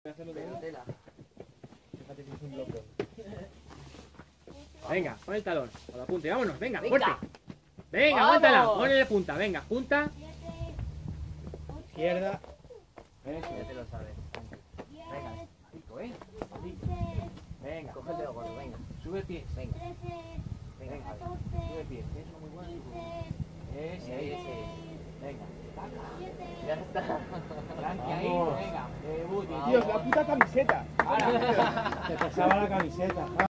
Venga, pon el talón, con la punta y vámonos, venga, fuerte. Venga, aguántala, ponle punta, venga, punta. Izquierda. Ya te lo sabes. Venga, pico, venga, cógetelo gordo, venga. Sube el pie, venga. Venga, sube el pie, eso muy bueno. Ese. Venga. Ya está. Tranqui ahí, venga. Tío, la puta camiseta. Te pasaba la camiseta.